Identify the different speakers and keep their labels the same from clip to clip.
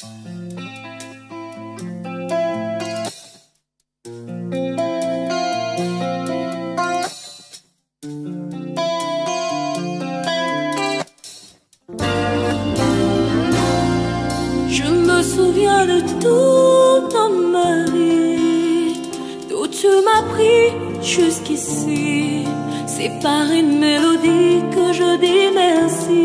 Speaker 1: Je me souviens de tout dans ma vie, d'où tu m'as pris jusqu'ici. C'est par une mélodie que je dis merci.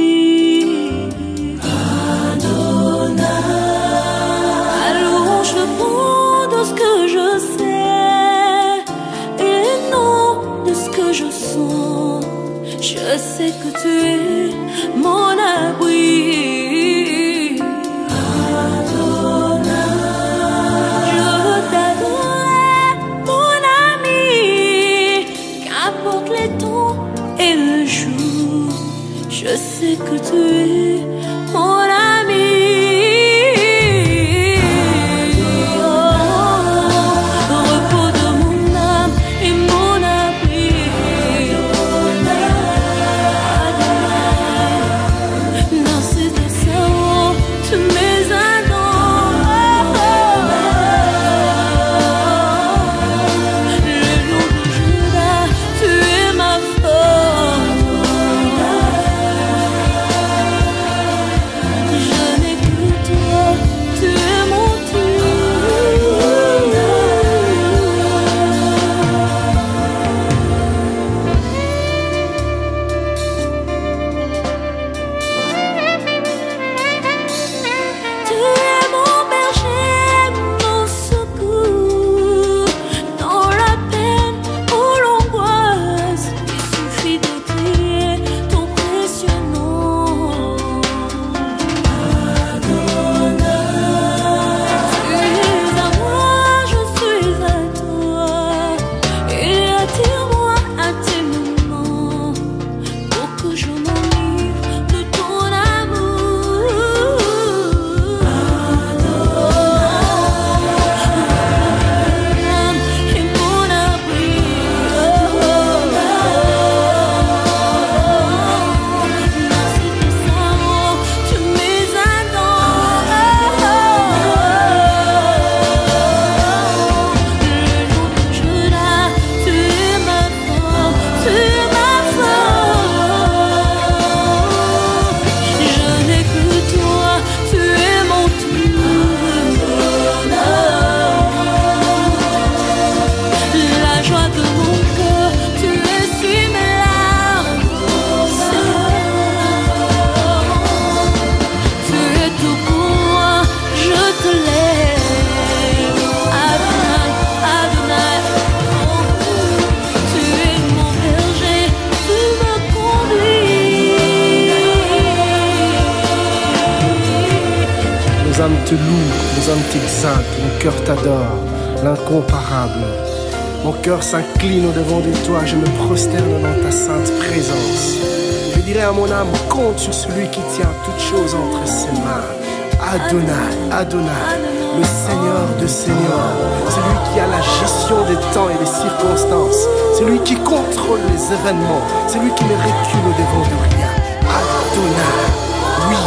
Speaker 1: Adonai, à louange le fond de ce que je sais et non de ce que je sens. Je sais que tu es mon abri. Je sais que tu es mon ami. Oh, repos de mon âme et mon abri. Dans ces deux cerveaux, tu mets un don. Le nom de Judas, tu es ma force.
Speaker 2: Nos âmes te louent, nos âmes t'exaltent, mon cœur t'adore, l'incomparable. Mon cœur s'incline au-devant de toi, je me prosterne dans ta sainte présence. Je dirai à mon âme, compte sur celui qui tient toutes choses entre ses mains. Adonai, Adonai, le Seigneur de Seigneurs, celui qui a la gestion des temps et des circonstances, celui qui contrôle les événements, celui qui ne recule au-devant de rien. Adonai, oui,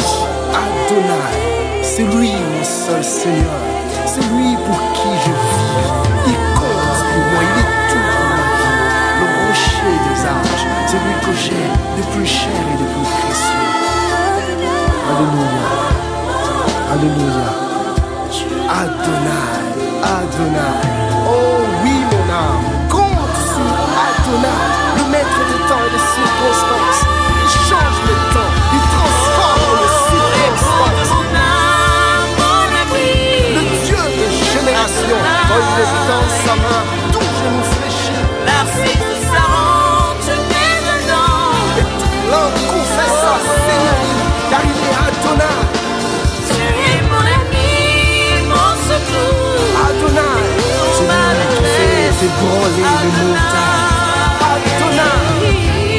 Speaker 2: Adonai, c'est lui mon seul Seigneur, c'est lui pour qui je vis. Il compte pour moi, il est tout pour ma vie. Le rocher des âges, c'est lui que j'ai de plus cher et de plus précieux. Alléluia, Alléluia, Adonai, Adonai. Oh oui mon âme, compte sur Adonai, le maître des temps et des circonstances. Il change le temps, il transforme le circonstance. Quand il est dans sa main, tout genou fléchit.
Speaker 1: Merci de sa honte, je mets dedans.
Speaker 2: Et tout l'homme confesse sa Seigneurie, car il est Adonai.
Speaker 1: Tu es mon ami, mon secours.
Speaker 2: Adonai, celui qui fait ébranler les montagnes. Adonai.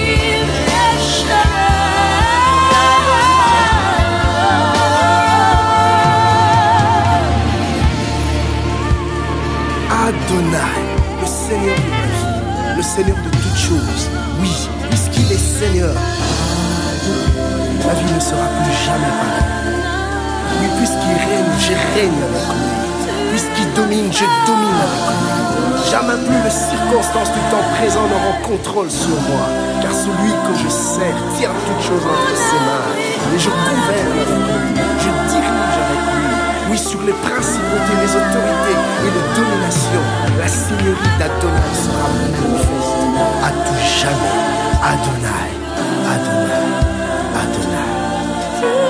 Speaker 2: Adonai, le Seigneur de ma vie, le Seigneur de toutes choses. Oui, puisqu'il est Seigneur, ma vie ne sera plus jamais pareille. Oui, puisqu'il je règne avec lui. Puisqu'il domine, je domine avec lui. Jamais plus les circonstances du temps présent n'auront contrôle sur moi, car celui que je sers tient toutes choses entre ses mains. Et je gouverne avec lui, je dirige avec lui. Oui, sur les principautés, les autorités et les dominations, la seigneurie d'Adonai sera manifeste à tout jamais. Adonai, Adonai, Adonai.